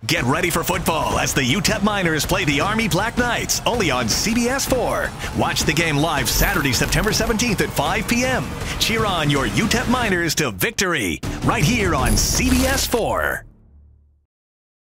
Get ready for football as the UTEP Miners play the Army Black Knights, only on CBS 4. Watch the game live Saturday, September 17th at 5 p.m. Cheer on your UTEP Miners to victory right here on CBS 4.